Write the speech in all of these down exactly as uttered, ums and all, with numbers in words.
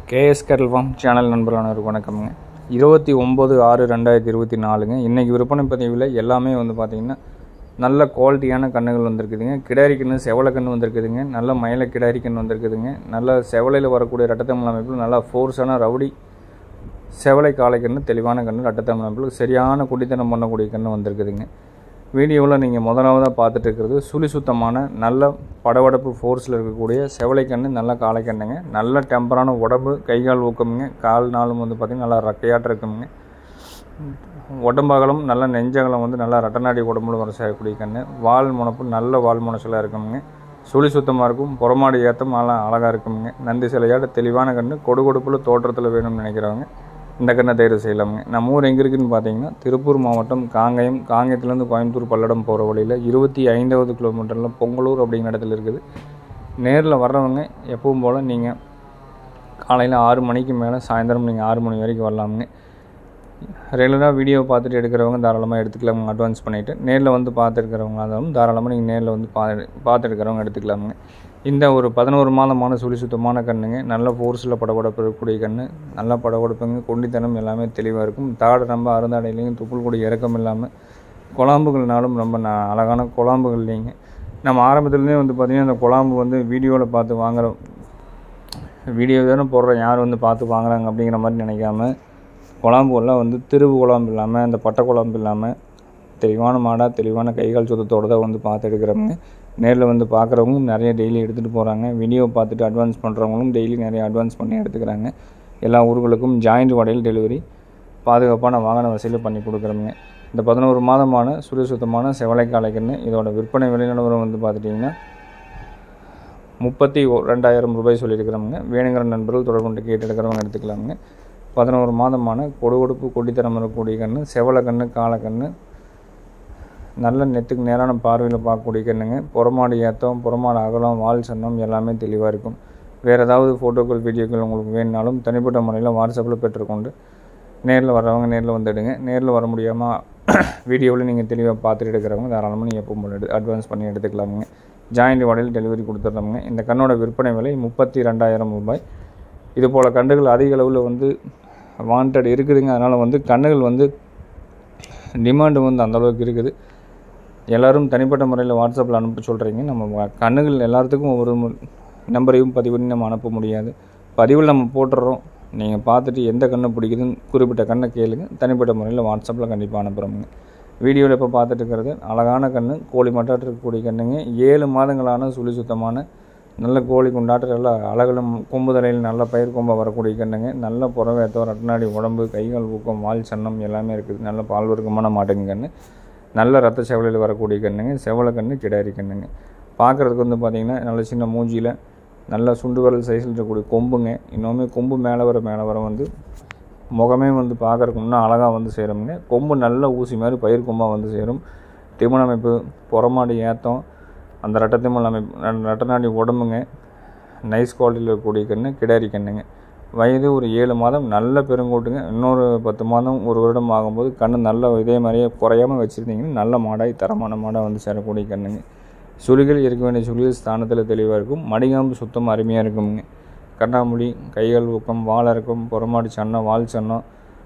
KS கேட்டல் form channel நண்பர்களான வணக்கம்ங்க. இருபத்தி ஒம்பது ஆறு ரெண்டாயிரத்தி இருபத்தி நாலுங்க. இன்றைக்கி விற்பனை பதிவில் எல்லாமே வந்து பார்த்திங்கன்னா நல்ல குவாலிட்டியான கன்றுகள் வந்திருக்குதுங்க. கிடாரி கன்று, செவலை கன்று வந்திருக்குதுங்க. நல்ல மயில கிடாரி கன்று வந்திருக்குதுங்க. நல்ல செவலையில் வரக்கூடிய ரெட்டத்தமிழ் அமைப்பில் நல்லா ஃபோர்ஸான ரவுடி செவலை காளை கன்று, தெளிவான கன்று, ரெட்டத்தமிழ் அமைப்பில் சரியான குடித்தனம் பண்ணக்கூடிய கன்று வந்திருக்குதுங்க. வீடியோவில் நீங்கள் முதலாவதாக பார்த்துட்டு இருக்கிறது சுழி சுத்தமான நல்ல படவடப்பு ஃபோர்ஸில் இருக்கக்கூடிய செவலை கன்று, நல்ல காளை கண்ணுங்க. நல்ல டெம்பரான உடம்பு, கை கால் ஊக்கமுங்க. கால் நாளும் வந்து பார்த்திங்கன்னா நல்லா ரக்கையாட்டம் இருக்குங்க. உடம்பகலம் நல்ல நெஞ்சகலம் வந்து நல்லா ரெட்டநாடி உடம்புல வர செய்யக்கூடிய கன்று. வால் முனப்பு நல்ல வால் முனசலாக இருக்குங்க. சுழி சுத்தமாக இருக்கும். புறமாடு ஏற்றம் நல்லா அழகாக இருக்குங்க. நந்தி சிலையாட தெளிவான கன்று, கொடு கொடுப்பில் தோற்றத்தில் வேணும்னு நினைக்கிறவங்க இந்த கண்ணை தேர்வு செய்யலாமுங்க. நம்ம ஊர் எங்கே இருக்குதுன்னு பார்த்தீங்கன்னா திருப்பூர் மாவட்டம் காங்கயம். காங்கயத்துலேருந்து கோயம்புத்தூர் பல்லடம் போகிற வழியில் இருபத்தி ஐந்தாவது கிலோமீட்டரில் பொங்கலூர் அப்படிங்கிற இடத்துல இருக்குது. நேரில் வர்றவங்க எப்பவும் போல் நீங்கள் காலையில் ஆறு மணிக்கு மேலே சாயந்தரம் நீங்கள் ஆறு மணி வரைக்கும் வரலாமுங்க. ரெகுலராக வீடியோ பார்த்துட்டு எடுக்கிறவங்க தாராளமாக எடுத்துக்கலாமுங்க. அட்வான்ஸ் பண்ணிவிட்டு நேரில் வந்து பார்த்துருக்கிறவங்க இருந்தாலும் தாராளமாக நீங்கள் நேரில் வந்து பா பார்த்து எடுக்கிறவங்க எடுத்துக்கலாமுங்க. இந்த ஒரு பதினோரு மாதமான சுழி சுத்தமான கண்ணுங்க. நல்ல ஃபோர்ஸில் படபடப்பு இருக்கக்கூடிய கன்று, நல்லா படபடப்புங்க. கொண்டித்தனம் எல்லாமே தெளிவாக இருக்கும். தாடை ரொம்ப அருந்தாடையிலையும் துப்புள் கூடி இறக்கம் இல்லாமல் குழம்புகள்னாலும் ரொம்ப ந அழகான குழம்புகள் இல்லைங்க. நம்ம ஆரம்பத்துலேருந்தே வந்து பார்த்திங்கன்னா அந்த குழம்பு வந்து வீடியோவில் பார்த்து வாங்குகிறோம், வீடியோ தானே போடுறோம், யார் வந்து பார்த்து வாங்குறாங்க அப்படிங்கிற மாதிரி நினைக்காம குழம்புகள்லாம் வந்து திருவு குழம்பு இல்லாமல் அந்த பட்டை குழம்பு இல்லாமல் தெளிவான மாடாக தெளிவான கைகால் சுத்தத்தோடு தான் வந்து பார்த்து எடுக்கிறவங்க. நேரில் வந்து பார்க்குறவங்களும் நிறைய டெய்லி எடுத்துகிட்டு போகிறாங்க. வீடியோ பார்த்துட்டு அட்வான்ஸ் பண்ணுறவங்களும் டெய்லி நிறைய அட்வான்ஸ் பண்ணி எடுத்துக்கிறாங்க. எல்லா ஊர்களுக்கும் ஜாயிண்ட் வாடகையில் டெலிவரி பாதுகாப்பான வாகன வசதியில் பண்ணி கொடுக்குறோங்க. இந்த பதினோரு மாதமான சுழி சுத்தமான செவலை காளை கன்று இதோட விற்பனை விலை நிலவரம் வந்து பார்த்துட்டிங்கன்னா முப்பத்தி ரெண்டாயிரம் ரூபாய் சொல்லியிருக்கிறவங்க. வேணுங்கிற நண்பர்கள் தொடர்பு கொண்டு கேட்டு எடுக்கிறவங்க எடுத்துக்கலாமுங்க. பதினோரு மாதமான கொடுகொடுப்பு கொடித்தரம் இருக்கக்கூடிய கன்று, செவலை கன்று, காளை கன்று, நல்ல நெத்துக்கு நேரான பார்வையில் பார்க்கக்கூடிய கண்ணுங்க. புறமாடு ஏற்றம், புறமாடு அகலம், வால் சன்னம் எல்லாமே தெளிவாக இருக்கும். வேறு ஏதாவது ஃபோட்டோக்கள் வீடியோக்கள் உங்களுக்கு வேணுனாலும் தனிப்பட்ட முறையில் வாட்ஸ்அப்பில் பெற்றுக்கொண்டு நேரில் வர்றவங்க நேரில் வந்து எடுங்க. நேரில் வர முடியாமல் வீடியோவில் நீங்கள் தெளிவாக பார்த்துட்டு எடுக்கிறவங்க தாராளமாக நீங்கள் எப்போ எடு அட்வான்ஸ் பண்ணி எடுத்துக்கலாமுங்க. Joint வாடகையில் delivery கொடுத்துட்றோமுங்க. இந்த கண்ணோட விற்பனை விலை முப்பத்தி ரெண்டாயிரம் ரூபாய். இது போல் கன்றுகள் அதிக அளவில் வந்து வாண்டட் இருக்குதுங்க. அதனால் வந்து கன்றுகள் வந்து டிமாண்டு வந்து அந்தளவுக்கு இருக்குது. எல்லோரும் தனிப்பட்ட முறையில் வாட்ஸ்அப்பில் அனுப்ப சொல்கிறீங்க. நம்ம கன்றுகள் எல்லாத்துக்கும் ஒவ்வொரு நம்பரையும் பதிவு பண்ணி நம்ம அனுப்ப முடியாது. பதிவில் நம்ம போட்டுடுறோம். நீங்கள் பார்த்துட்டு எந்த கன்று பிடிக்குதுன்னு குறிப்பிட்ட கண்ணை கேளுங்க. தனிப்பட்ட முறையில் வாட்ஸ்அப்பில் கண்டிப்பாக அனுப்புகிறோங்க. வீடியோவில் இப்போ பார்த்துட்டு இருக்கிறது அழகான கன்று, கோழி மட்டாட்டு இருக்கக்கூடிய கன்றுங்க. ஏழு மாதங்களான சுழி சுத்தமான நல்ல கோழி கொண்டாட்டு நல்ல அழகிலும் கொம்பு தலையில் நல்ல பயிர் கொம்பாக வரக்கூடிய கன்றுங்க. நல்ல புறவேத்தம், ரெட்டநாடி உடம்பு, கைகால் ஊக்கம், வால் சன்னம் எல்லாமே இருக்குது. நல்ல பால் வர்க்கமான மாட்டுங்க கன்று. நல்ல ரத்த செவலையில் வரக்கூடிய கண்ணுங்க. செவலை கன்று, கிடாரி கண்ணுங்க. பார்க்குறதுக்கு வந்து பார்த்திங்கன்னா நல்ல சின்ன மூஞ்சியில் நல்ல சுண்டு விரல் சைஸில் இருக்கக்கூடிய கொம்புங்க. இன்னுமே கொம்பு மேலே வர மேலே வர வந்து முகமே வந்து பார்க்குறதுக்கு இன்னும் அழகாக வந்து சேருங்க. கொம்பு நல்ல ஊசி மாதிரி பயிர் கொம்பாக வந்து சேரும். திமிழ் அமைப்பு, புறமாடு ஏற்றம், அந்த ரெட்டத்திமிழ் அமைப்பு, ரெட்டநாடி உடம்புங்க. நைஸ் குவாலிட்டியில் இருக்கக்கூடிய கன்று, கிடாரி கண்ணுங்க. வயது ஒரு ஏழு மாதம், நல்ல பெருங்கூட்டுங்க. இன்னொரு பத்து மாதம் ஒரு வருடம் ஆகும்போது கன்று நல்ல இதே மாதிரியே குறையாமல் வச்சுருந்தீங்கன்னா நல்ல மாடாய் தரமான மாடாக வந்து சேரக்கூடிய கண்ணுங்க. சுழிகள் இருக்க வேண்டிய சுழிகள் ஸ்தானத்தில் தெளிவாக இருக்கும். மடிகாம்பு சுத்தம் அருமையாக இருக்குங்க. கண்ணாமொழி, கைகள் ஊக்கம், வால் இருக்கும், புறமாடு சன்னம், வால் சன்னம்,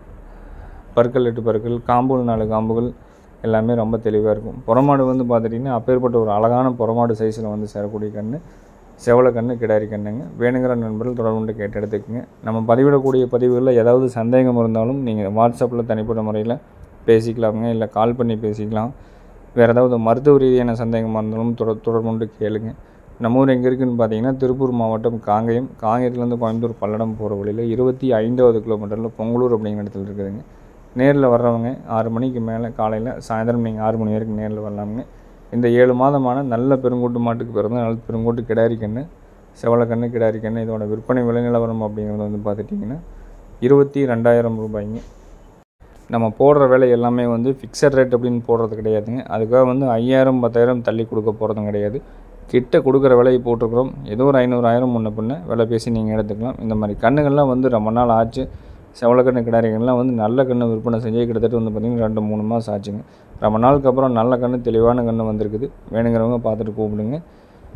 பற்கள் எட்டு பற்கள், காம்புகள் நாலு காம்புகள் எல்லாமே ரொம்ப தெளிவாக இருக்கும். புறமாடு வந்து பார்த்துட்டிங்கன்னா அப்பேற்பட்ட ஒரு அழகான புறமாடு சைஸில் வந்து சேரக்கூடிய கன்று, செவலை கன்று, கிடாரி கண்ணுங்க. வேணுங்கிற நண்பர்கள் தொடர்பு கொண்டு கேட்டு எடுத்துக்கோங்க. நம்ம பதிவிடக்கூடிய பதிவுகளில் ஏதாவது சந்தேகம் இருந்தாலும் நீங்கள் வாட்ஸ்அப்பில் தனிப்பட்ட முறையில் பேசிக்கலாமுங்க. இல்லை கால் பண்ணி பேசிக்கலாம். வேறு ஏதாவது மருத்துவ ரீதியான சந்தேகமாக இருந்தாலும் தொடர் தொடர்பு கொண்டு கேளுங்க. நம்ம ஊர் எங்கே இருக்குதுன்னு பார்த்தீங்கன்னா திருப்பூர் மாவட்டம் காங்கயம். காங்கயத்துலேருந்து கோயம்புத்தூர் பல்லடம் போகிற வழியில் இருபத்தி ஐந்தாவது கிலோமீட்டரில் பொங்கலூர் அப்படிங்கிற இடத்துல இருக்குதுங்க. நேரில் வர்றவங்க ஆறு மணிக்கு மேலே காலையில் சாயந்தரம் நீங்கள் ஆறு மணி வரைக்கும் நேரில் வரலாமுங்க. இந்த ஏழு மாதமான நல்ல பெருங்கூட்டு மாட்டுக்கு பிறந்த நல்ல பெருங்கூட்டு கிடாரி கன்று, செவலை கன்று, கிடாரி கன்று இதோட விற்பனை விலை நிலவரம் அப்படிங்கிறது வந்து பார்த்துட்டிங்கன்னா இருபத்தி ரெண்டாயிரம் ரூபாய்ங்க. நம்ம போடுற விலை எல்லாமே வந்து ஃபிக்ஸட் ரேட் அப்படின்னு போடுறது கிடையாதுங்க. அதுக்காக வந்து ஐயாயிரம் பத்தாயிரம் தள்ளி கொடுக்க போகிறதும் கிடையாது. கிட்ட கொடுக்குற விலையை போட்டிருக்கிறோம். ஏதோ ஒரு ஐநூறாயிரம் முன்ன பின்ன விலை பேசி நீங்கள் எடுத்துக்கலாம். இந்த மாதிரி கன்றுகள்லாம் வந்து ரொம்ப நாள் ஆச்சு. செவலை கன்று, கிடாரி கன்றுலாம் வந்து நல்ல கன்று விற்பனை செஞ்சு கிட்டத்தட்ட வந்து பார்த்திங்கன்னா ரெண்டு மூணு மாதம் ஆச்சுங்க. ரொம்ப நாளுக்கு அப்புறம் நல்ல கன்று, தெளிவான கன்று வந்திருக்குது. வேணுங்கிறவங்க பார்த்துட்டு கூப்பிடுங்க.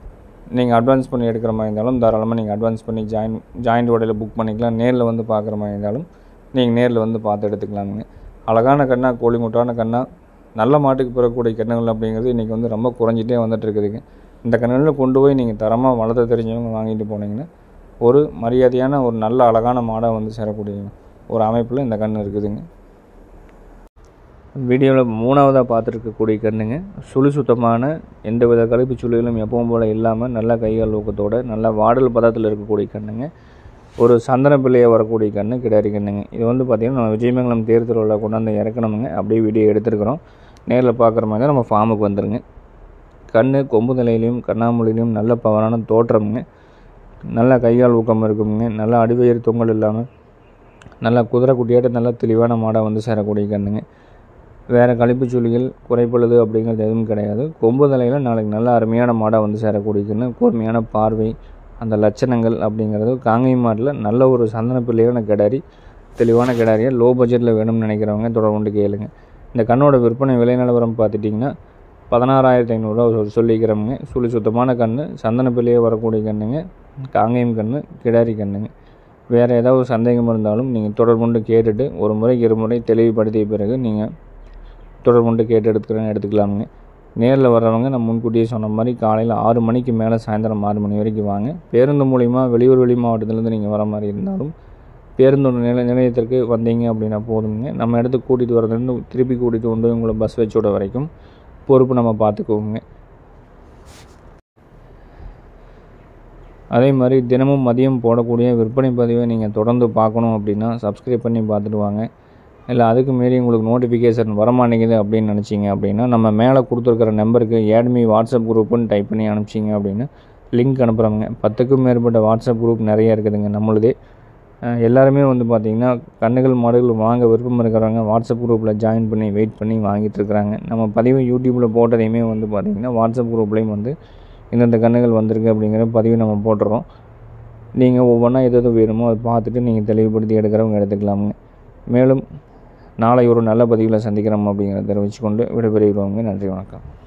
நீங்கள் அட்வான்ஸ் பண்ணி எடுக்கிற மாதிரி இருந்தாலும் தாராளமாக நீங்கள் அட்வான்ஸ் பண்ணி ஜாயின் ஜாயிண்ட் உடையில் புக் பண்ணிக்கலாம். நேரில் வந்து பார்க்குற மாதிரி இருந்தாலும் நீங்கள் நேரில் வந்து பார்த்து எடுத்துக்கலாமுங்க. அழகான கண்ணா, கோழி முட்டான கண்ணா, நல்ல மாட்டுக்கு பிறக்கக்கூடிய கண்ணுகள் அப்படிங்கிறது இன்றைக்கி வந்து ரொம்ப குறைஞ்சிட்டே வந்துட்டு இருக்குதுங்க. இந்த கண்ணுகளில் கொண்டு போய் நீங்கள் தரமாக வளர்த்த தெரிஞ்சவங்க வாங்கிட்டு போனீங்கன்னா ஒரு மரியாதையான ஒரு நல்ல அழகான மாடாக வந்து சேரக்கூடிய ஒரு அமைப்பில் இந்த கன்று இருக்குதுங்க. வீடியோவில் மூணாவதாக பார்த்துருக்கக்கூடிய கண்ணுங்க சுழி சுத்தமான எந்த வித கழிப்பு சுழிகளும் எப்பவும் போல் இல்லாமல் நல்ல கைகால் ஊக்கத்தோடு நல்ல வாடல் பதத்தில் இருக்கக்கூடிய கண்ணுங்க. ஒரு சந்தன பிள்ளையை வரக்கூடிய கன்று கிடாரி கண்ணுங்க. இது வந்து பார்த்திங்கன்னா நம்ம விஜயமங்கலம் தேர் திருவிழா கொண்டாந்து இறக்கணுங்க. அப்படியே வீடியோ எடுத்துருக்குறோம். நேரில் பார்க்குற மாதிரி தான் நம்ம ஃபார்முக்கு வந்துடுங்க. கண் கொம்பு தலையிலையும் கண்ணாமொழியிலையும் நல்ல பவரான தோற்றமுங்க. நல்ல கைகால் ஊக்கம் இருக்குங்க. நல்லா அடிவயிறு தொங்கல் இல்லாமல் நல்லா குதிரை குட்டியாட்ட நல்ல தெளிவான மாடாக வந்து சேரக்கூடிய கண்ணுங்க. வேறு கழிப்பு சுழிகள் குறைப்பழுது அப்படிங்கிறது எதுவும் கிடையாது. கொம்பு தலையில் நாளைக்கு நல்ல அருமையான மாடாக வந்து சேரக்கூடிய கன்று. கூர்மையான பார்வை, அந்த லட்சணங்கள் அப்படிங்கிறது காங்கேயம் மாட்டில் நல்ல ஒரு சந்தன பிள்ளையான கிடாரி, தெளிவான கிடாரியை லோ பட்ஜெட்டில் வேணும்னு நினைக்கிறவங்க தொடர்பு கேளுங்க. இந்த கண்ணோட விற்பனை விலை நிலவரம் பார்த்துட்டிங்கன்னா பதினாறாயிரத்தி ஐநூறுரூவா சொல்லிக்கிறவங்க. சுழி சுத்தமான கன்று, சந்தன பிள்ளையே வரக்கூடிய கண்ணுங்க, காங்கேயம் கன்று, கிடாரி கண்ணுங்க. வேறு ஏதாவது சந்தேகம் இருந்தாலும் நீங்கள் தொடர்புண்டு கேட்டுட்டு ஒரு முறைக்கு இருமுறை தெளிவுபடுத்திய பிறகு நீங்கள் தொடர்புண்டு கேட்டு எடுத்துக்கிறேன்னு எடுத்துக்கலாமுங்க. நேரில் வர்றவங்க நம்ம முன்கூட்டியே சொன்ன மாதிரி காலையில் ஆறு மணிக்கு மேலே சாயந்தரம் ஆறு மணி வரைக்கும் வாங்க. பேருந்து மூலிமா வெளியூர் வெளி மாவட்டத்துலேருந்து நீங்கள் வர மாதிரி இருந்தாலும் பேருந்து நிலை நிலையத்திற்கு வந்தீங்க அப்படின்னா போதுங்க. நம்ம இடத்துக்கு கூட்டிகிட்டு வரதுலேருந்து திருப்பி கூட்டிகிட்டு கொண்டு உங்களை பஸ் வச்சு விட வரைக்கும் பொறுப்பு நம்ம பார்த்துக்குவோங்க. அதே மாதிரி தினமும் மதியம் போடக்கூடிய விற்பனை பதிவை நீங்கள் தொடர்ந்து பார்க்கணும் அப்படின்னா சப்ஸ்கிரைப் பண்ணி பார்த்துட்டு வாங்க. இல்லை அதுக்கு மீறி உங்களுக்கு நோட்டிஃபிகேஷன் வரமாட்டேங்குது அப்படின்னு நினச்சிங்க அப்படின்னா நம்ம மேலே கொடுத்துருக்கிற நம்பருக்கு ஏட்மி வாட்ஸ்அப் குரூப்புன்னு டைப் பண்ணி அனுப்பிச்சிங்க அப்படின்னா லிங்க் அனுப்புகிறோங்க. பத்துக்கும் மேற்பட்ட வாட்ஸ்அப் குரூப் நிறைய இருக்குதுங்க நம்மளுதே. எல்லாருமே வந்து பார்த்திங்கன்னா கண்ணுகள் மாடுகள் வாங்க விருப்பம் இருக்கிறவங்க வாட்ஸ்அப் குரூப்பில் ஜாயின் பண்ணி வெயிட் பண்ணி வாங்கிட்டு இருக்கிறாங்க. நம்ம பதிவு யூடியூப்பில் போட்டதையுமே வந்து பார்த்திங்கன்னா வாட்ஸ்அப் குரூப்லேயும் வந்து இந்தந்த கண்ணுகள் வந்திருக்கு அப்படிங்கிற பதிவு நம்ம போட்டுறோம். நீங்கள் ஒவ்வொன்றா எது எது வேணுமோ அதை பார்த்துட்டு நீங்கள் தெளிவுபடுத்தி எடுக்கிறவங்க எடுத்துக்கலாமுங்க. மேலும் நாளை ஒரு நல்ல பதிவில் சந்திக்கிறோம் அப்படிங்கிறத தெரிவித்துக்கொண்டு விடைபெறுகிறோங்க. நன்றி, வணக்கம்.